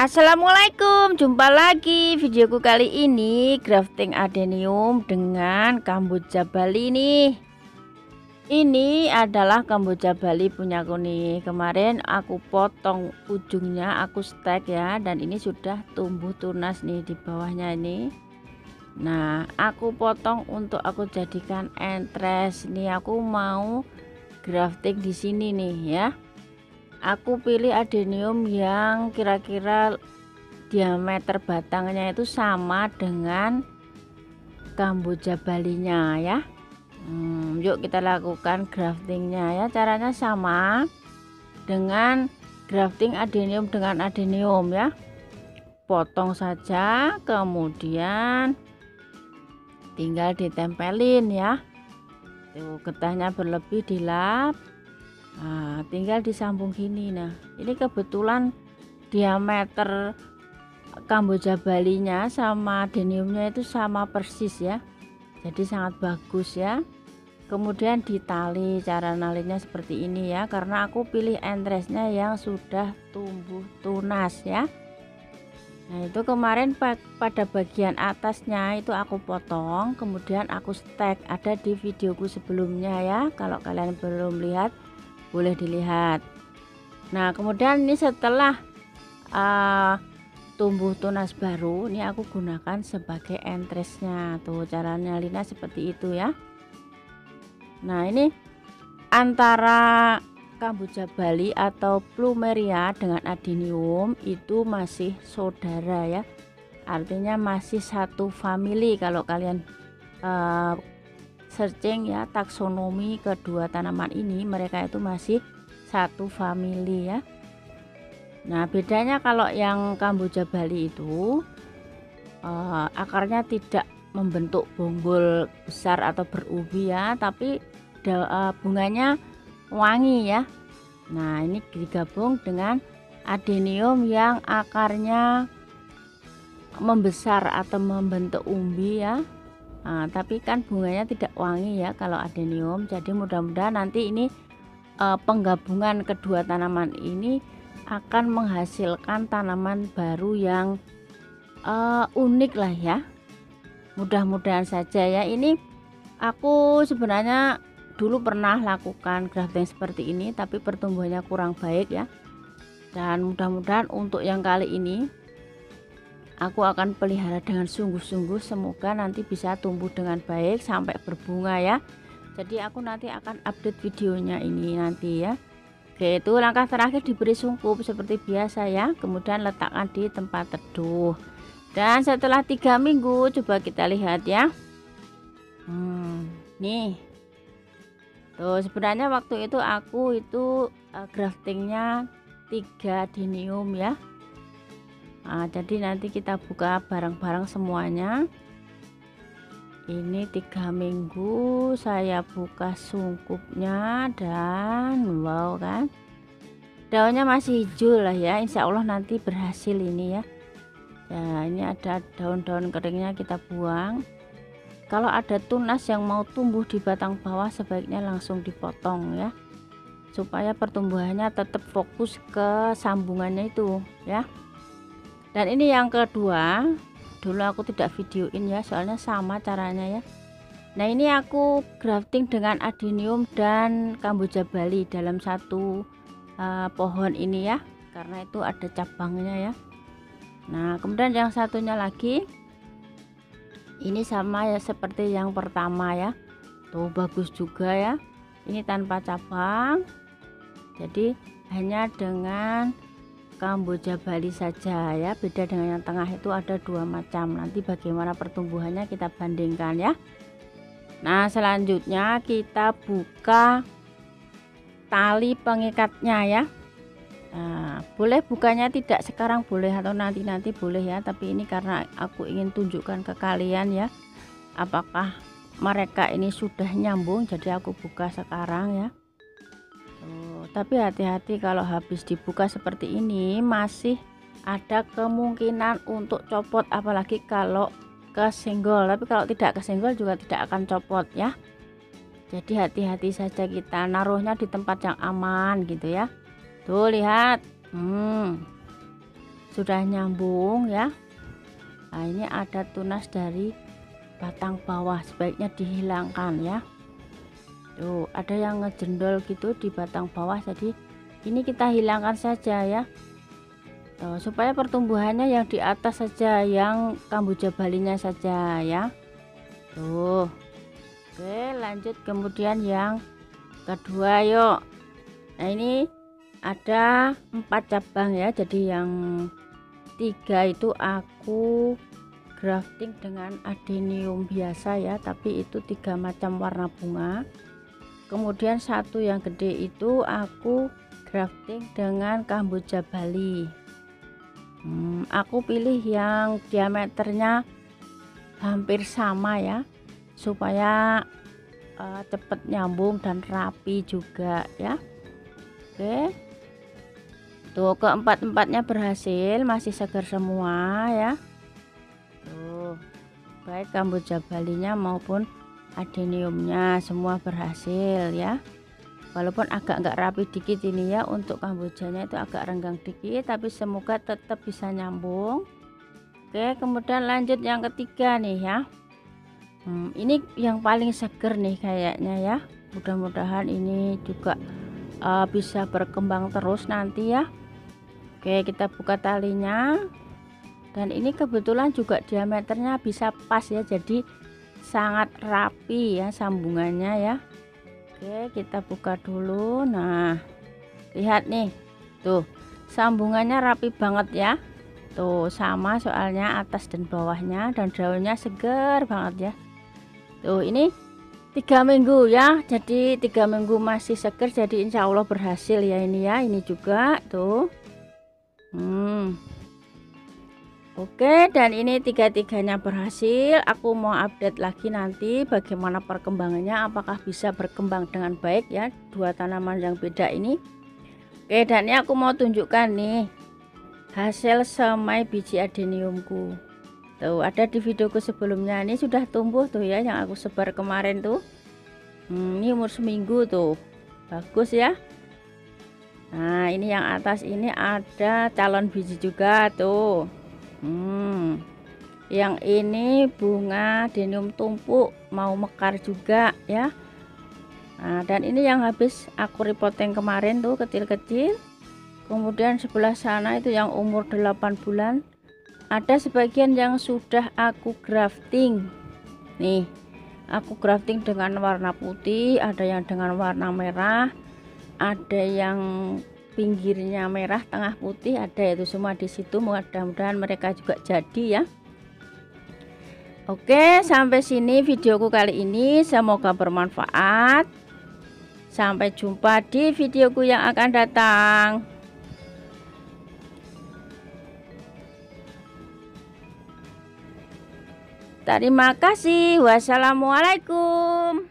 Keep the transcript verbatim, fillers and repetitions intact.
Assalamualaikum, jumpa lagi videoku kali ini grafting adenium dengan kamboja Bali nih. Ini adalah kamboja Bali punyaku nih. Kemarin aku potong ujungnya, aku stek ya, dan ini sudah tumbuh tunas nih di bawahnya ini. Nah, aku potong untuk aku jadikan entres nih. Aku mau grafting di sini nih ya. Aku pilih adenium yang kira-kira diameter batangnya itu sama dengan kamboja Balinya ya. hmm, Yuk kita lakukan graftingnya ya. Caranya sama dengan grafting adenium dengan adenium ya. Potong saja, kemudian tinggal ditempelin ya. Tuh, getahnya berlebih dilap. Nah, tinggal disambung gini. Nah, ini kebetulan diameter kamboja Balinya sama adeniumnya itu sama persis ya, jadi sangat bagus ya. Kemudian ditali, cara nalinya seperti ini ya, karena aku pilih entresnya yang sudah tumbuh tunas ya. Nah, itu kemarin pada bagian atasnya itu aku potong, kemudian aku stek, ada di videoku sebelumnya ya. Kalau kalian belum lihat boleh dilihat. Nah, kemudian ini setelah uh, tumbuh tunas baru, ini aku gunakan sebagai entresnya. Tuh cara nyalinya seperti itu ya. Nah, ini antara kamboja Bali atau plumeria dengan adenium itu masih saudara ya, artinya masih satu family. Kalau kalian uh, searching ya taksonomi kedua tanaman ini, mereka itu masih satu family ya. Nah, bedanya kalau yang kamboja Bali itu uh, akarnya tidak membentuk bonggol besar atau berubi ya, tapi uh, bunganya wangi ya. Nah, ini digabung dengan adenium yang akarnya membesar atau membentuk umbi ya. Nah, tapi kan bunganya tidak wangi ya kalau adenium. Jadi mudah-mudahan nanti ini eh, penggabungan kedua tanaman ini akan menghasilkan tanaman baru yang eh, unik lah ya. Mudah-mudahan saja ya. Ini aku sebenarnya dulu pernah lakukan grafting seperti ini, tapi pertumbuhannya kurang baik ya. Dan mudah-mudahan untuk yang kali ini aku akan pelihara dengan sungguh-sungguh, semoga nanti bisa tumbuh dengan baik sampai berbunga ya. Jadi aku nanti akan update videonya ini nanti ya. Oke, itu langkah terakhir diberi sungkup seperti biasa ya, kemudian letakkan di tempat teduh. Dan setelah tiga minggu coba kita lihat ya. Hmm, nih tuh, sebenarnya waktu itu aku itu uh, graftingnya tiga adenium ya. Nah, jadi nanti kita buka bareng-bareng semuanya. Ini tiga minggu saya buka sungkupnya, dan wow kan, daunnya masih hijau lah ya. Insya Allah nanti berhasil ini ya. Nah, ini ada daun-daun keringnya kita buang. Kalau ada tunas yang mau tumbuh di batang bawah sebaiknya langsung dipotong ya, supaya pertumbuhannya tetap fokus ke sambungannya itu ya. Dan ini yang kedua, dulu aku tidak videoin ya, soalnya sama caranya ya. Nah, ini aku grafting dengan adenium dan kamboja Bali dalam satu uh, pohon ini ya, karena itu ada cabangnya ya. Nah, kemudian yang satunya lagi ini sama ya seperti yang pertama ya. Tuh bagus juga ya. Ini tanpa cabang, jadi hanya dengan kamboja Bali saja ya. Beda dengan yang tengah itu ada dua macam. Nanti bagaimana pertumbuhannya kita bandingkan ya. Nah, selanjutnya kita buka tali pengikatnya ya. Nah, boleh bukanya tidak sekarang boleh, atau nanti-nanti boleh ya, tapi ini karena aku ingin tunjukkan ke kalian ya, apakah mereka ini sudah nyambung, jadi aku buka sekarang ya. Tuh, tapi hati-hati kalau habis dibuka seperti ini masih ada kemungkinan untuk copot, apalagi kalau kesenggol. Tapi kalau tidak kesenggol juga tidak akan copot ya. Jadi hati-hati saja, kita naruhnya di tempat yang aman gitu ya. Tuh lihat, hmm. sudah nyambung ya. Nah, ini ada tunas dari batang bawah, sebaiknya dihilangkan ya. Tuh, ada yang ngejendol gitu di batang bawah, jadi ini kita hilangkan saja ya. Tuh, supaya pertumbuhannya yang di atas saja, yang Kamboja balinya saja ya. Tuh. Oke, lanjut kemudian yang kedua yuk. Nah, ini ada empat cabang ya, jadi yang tiga itu aku grafting dengan adenium biasa ya, tapi itu tiga macam warna bunga. Kemudian satu yang gede itu aku grafting dengan Kamboja Bali. hmm, aku pilih yang diameternya hampir sama ya, supaya uh, cepet nyambung dan rapi juga ya. Oke, tuh keempat-empatnya berhasil, masih segar semua ya. Tuh, baik Kamboja Balinya maupun adeniumnya semua berhasil ya. Walaupun agak nggak rapi dikit ini ya, untuk Kambojanya itu agak renggang dikit, tapi semoga tetap bisa nyambung. Oke, kemudian lanjut yang ketiga nih ya. hmm, ini yang paling seger nih kayaknya ya. Mudah-mudahan ini juga uh, bisa berkembang terus nanti ya. Oke, kita buka talinya, dan ini kebetulan juga diameternya bisa pas ya, jadi sangat rapi ya sambungannya ya. Oke, kita buka dulu. Nah, lihat nih, tuh sambungannya rapi banget ya. Tuh sama soalnya atas dan bawahnya, dan daunnya segar banget ya. Tuh, ini tiga minggu ya, jadi tiga minggu masih segar, jadi insya Allah berhasil ya ini ya. Ini juga tuh. Hmm. Oke, dan ini tiga-tiganya berhasil. Aku mau update lagi nanti bagaimana perkembangannya, apakah bisa berkembang dengan baik ya dua tanaman yang beda ini. Oke, dan ini aku mau tunjukkan nih hasil semai biji adeniumku. Tuh, ada di videoku sebelumnya, ini sudah tumbuh tuh ya, yang aku sebar kemarin tuh. Hmm, ini umur seminggu tuh, bagus ya. Nah, ini yang atas ini ada calon biji juga tuh. Hmm, yang ini bunga adenium tumpuk mau mekar juga ya. Nah, dan ini yang habis aku repotting kemarin tuh, kecil-kecil. Kemudian sebelah sana itu yang umur delapan bulan. Ada sebagian yang sudah aku grafting. Nih, aku grafting dengan warna putih, ada yang dengan warna merah, ada yang pinggirnya merah tengah putih, ada itu semua di situ. Mudah-mudahan mereka juga jadi ya. Oke, sampai sini videoku kali ini, semoga bermanfaat. Sampai jumpa di videoku yang akan datang. Terima kasih. Wassalamualaikum.